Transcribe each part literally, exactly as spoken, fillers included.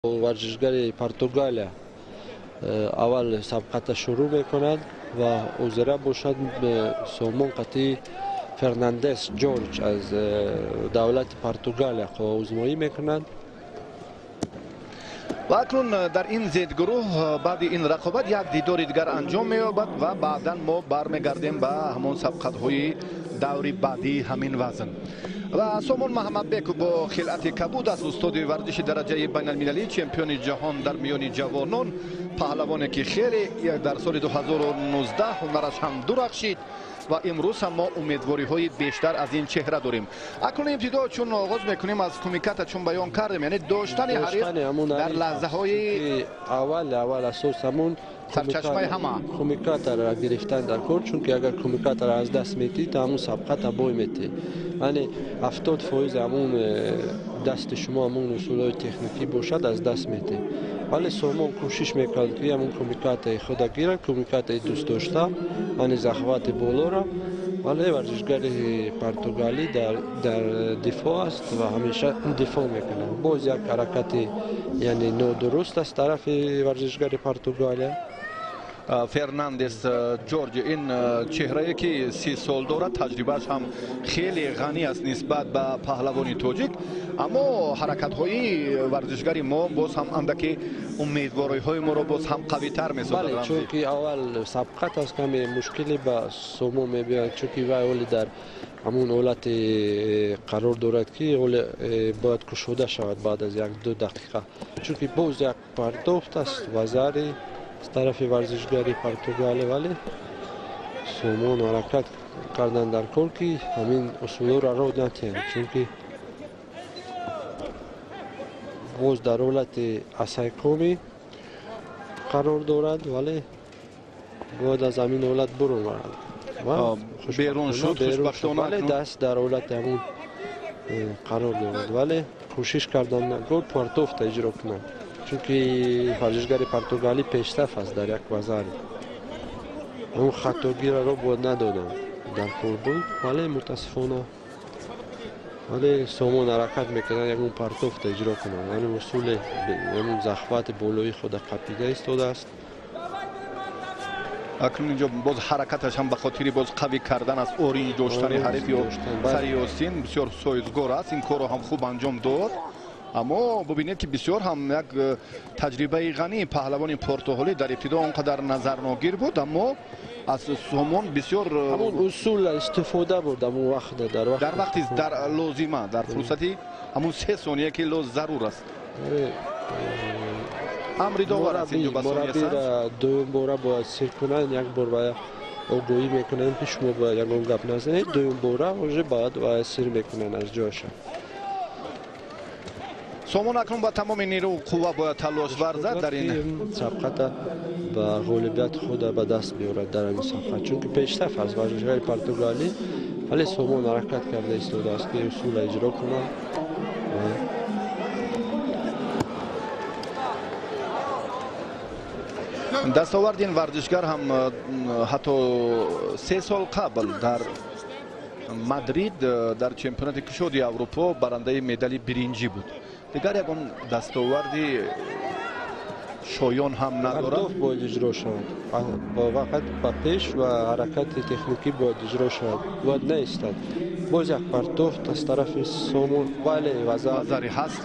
ورزشگر پرتغالیا اول سبقت شروع میکند و عذره باشد به سومون قطعی فرناندس جورج از دولت پرتغالیا عضومایی میکند. و اکنون در این زید گروه بعد این رقابت یک دیدار دیگر انجام می‌یابد و بعدا ما برمیگردیم به همون سبقت های دوری بعدی همین وزن. و سومون محمد بیک با خلعت کبود از استاد ورزش درجه بین المللی چمپیون جهان در میان جوانان، پهلوانی که خیلی در سال دو هزار و نوزده هنرش هم درخشید و امروز هم ما امیدواری های بیشتر از این چهره داریم. اکنون ابتدا چون آغاز میکنیم از کمیکات چون بیان کردیم، یعنی داشتن حریف در لحظه های اول اول اساس همون سرچشمه همه کمیکات را گرفتن در کار، چون که اگر کمیکات را از دست میتی تا همون سبقت بای میتی، یعنی هفتاد فایز همون دست شما همون اصولای تکنیکی باشد از دست میتی. ولی سومون کوشش میکرد که همون کمیکات خود گیره، کمیکات دوست داشته، یعنی زخوات بالا را. ولی ورزشگر پرتغالی در در دفاع است و همیشه دفاع میکنه. باز یک حرکت یعنی نادرست از طرف ورزشگر پرتغالیا. فرناندس جورج این چهره که سی سال دارد، تجربهش هم خیلی غنی است نسبت به پهلوانی تاجیک، اما حرکت های ورزشگری ما باز هم اندکی امیدواری های ما رو باز هم قوی تر می سازد. بله، چون که اول سبقت است کمی مشکلی با سومو می بیاید، چون که ولی در همون حالت قرار دارد که باید کشوده شود بعد از یک دو دقیقه، چون که باز یک پرتافت است وزاری از طرف ورزشگری پرتغالی. ولی سومون حرکت کردن در کار که همین اصول را رعایت نکنند، چون که باز در حالت اسایکومی قرار دارد، ولی باید از همین حالت برون برد. بیرون شد خوشبختانه، ولی دست در حالت همون قرار دارد، ولی کوشش کردن نگاه پرتافت اجرا کنند، چون که ورزشگر پرتغالی پیشرفت است در یک وزاری. اون خطاگیر را باید ندادن در کار بود، ولی متاسفانه ولی سومون حرکت میکنن یک اون پرتافت اجرا کنن، یعنی اصول همون زخوت بالایی خود قپیده ایستاده است. اکنون اینجا باز حرکتش هم به خاطر باز قوی کردن از اوری داشتن حریف یا سریاسین بسیار سایزگار است. این کار رو هم خوب انجام داد، اما ببینید که بسیار هم یک تجربه غنی پهلوان پرتغالی در ابتدا اونقدر نظر ناگیر بود، اما از سومون بسیار همون اصول استفاده بود همون وقت در وقت در وقتی در لازمه در فرصتی همون سه ثانیه که لازم ضرور است. امری داور است اینجا به ثانیه مربی دو بار باید سیر کنن، یک بار باید آگاهی میکنن که شما باید یک گپ نزنید، دوم بار اوج باید باید سیر میکنن از جاش. سومون اکنون با تمام نیرو قوه باید تلاش ورزد در این سبقت و غالبیت خود به دست بیارد در این سبقت، چون که پیشرفت از ورزشگر پرتغالی. ولی سومون حرکت کرده ایستاده است که اصول اجرا کنند. دستاورد این ورزشگر هم حتی سه سال قبل در مادرید در چمپیونات کشوری اروپا برنده مدال برنجی بود. دیگر یک اون دستاوردی شایان هم ندارد. هدف باید اجرا شود، با وقت با پیش و حرکت تکنیکی باید اجرا شود، باید نیستد. باز یک پرتافت از طرف سومون، ولی وزاری هست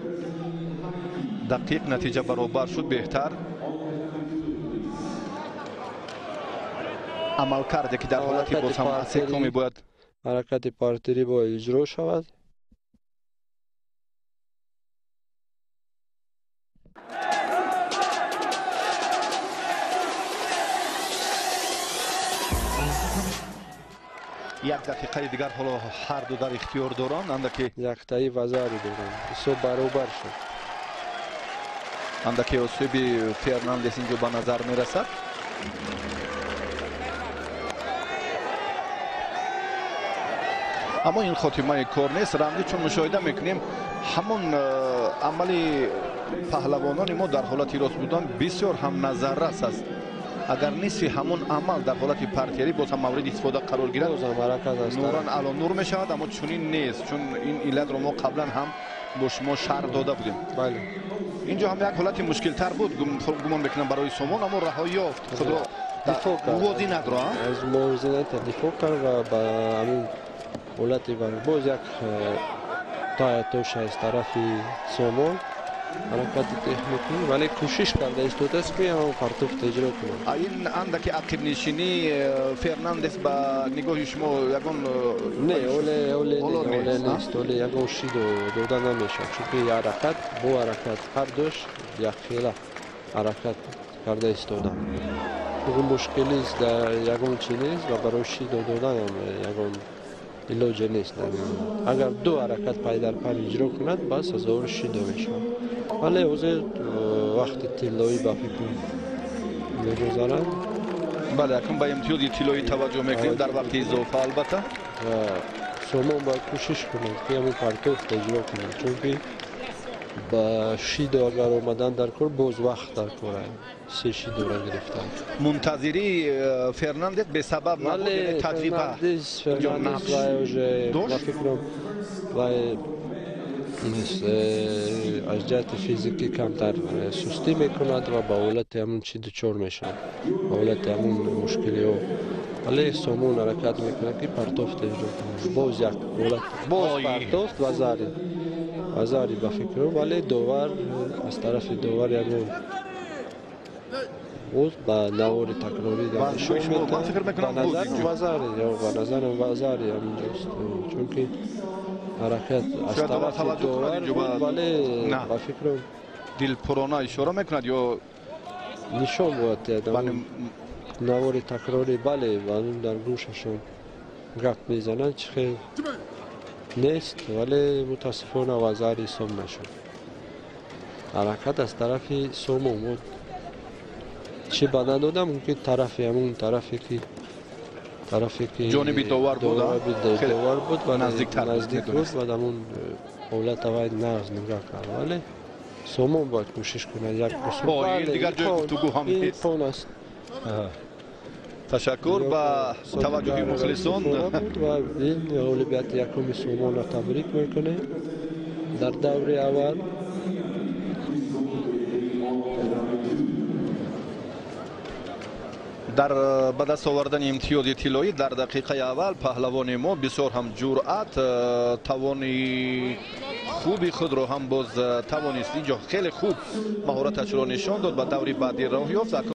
دقیق نتیجه برابر شد. بهتر عمل کرده که در حالتی باز هم اسیکومی باید حرکت پارتری باید اجرا شود. یک دقیقه دیگر حالا هر دو در اختیار دارند، اندکی یک تایی وزاری دارند، بسیار برابر شد. اندکی اصوبی فرناندس اینجا به نظر میرسد. اما این خاتمه کار نیست رمزی، چون مشاهده میکنیم همون عملی پهلوانان ما در حالت راست بودن بسیار هم نظررس است. اگر نصف همون عمل در حالت پرتیاری باز هم مورد استفاده قرار گیرد، نوران الان نور می شود، اما چنین نیست، چون این علت رو ما قبلا هم با شما شرح داده بودیم. بله. اینجا هم یک حالت مشکل تر بود گمان میکنم برای سومون، اما رهایی یافت، خود را موازی نداره. از موازی نداره دفاع کرد و با همون حالتی باز یک تایتوش از طرف سومون حرکت تکنیکی، ولی کوشش کرده ایستاده است که همون پرتوف اجرا کنه. این اندکی عقب نشینی فرناندس با نگاه شما یگان نه اوله اوله اوله نیست، اوله یگان شیدو دودا نمیشه، چون که حرکت با حرکت هر دوش یک خیلی حرکت کرده ایستاده. اون مشکلی است در یگان چی نیست و برای شیدو دودن هم یگان ایلوجه نیست. اگر دو حرکت پای در پای اجرا کند بس از اور شیدو میشه، ولی اوزه وقت تیلوی با فکر میگذارن. بله اکنون با امتیازی تیلوی توجه میکنیم در وقت اضافه البته. سومون باید کوشش کند که همون پرتوف اجرا کند، چون که با شیدو اگر اومدن در کار باز وقت در کار سه شیدو را گرفتن. منتظری فرناندس به سبب نبود تجربه فرناندس فرناندس و فکرم و از جهت فیزیکی کمتر سستی میکند و با حالت همون چی دچار میشن، با حالت همون مشکلی ها. ولی سومون حرکت میکنه که پرتوف اجرا کنه، باز یک حالت باز پرتوف و زاری و زاری با فکرم، ولی دوار از طرف دوار یکون اوز با نوار تکراری در نشون میده. به نظر وزاری یا به نظر وزاری همینجاست، چون که حرکت از طرف دوار بود، ولی با فکرم دل پرونا اشاره میکند یا نشون بود نوار تکراری. بله و در گوششون گپ میزنن چه خیلی نیست، ولی متاسفانه وزاری سم نشد. حرکت از طرف سومون بود، چی بدن دادم ممکن طرف همون طرفی که طرفی که جانبی دوار بود دوار بود و نزدیک بود و همون حالت وای نرز نگاه کرد، ولی سومون باید کوشش کنه یک قسمت دیگر جای گفتگو هم نیست. تشکر با توجه مخلصان و این اولویت یکم سومون را تبریک میکنه در دوره اول. در به دست آوردن امتیاز طلایی در دقیقه اول پهلوان ما بسیار هم جرأت توانی خوبی خود را هم باز توانست اینجا خیلی خوب مهارتش را نشان داد، به دوره بعدی راه یافت.